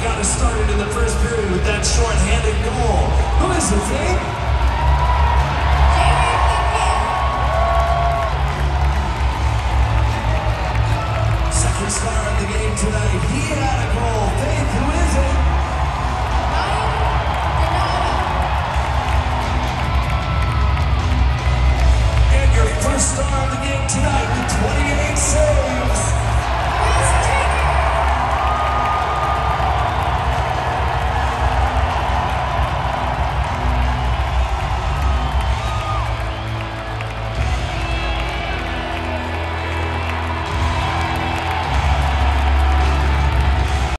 got us started in the first period with that short-handed goal. Who is it, Dave?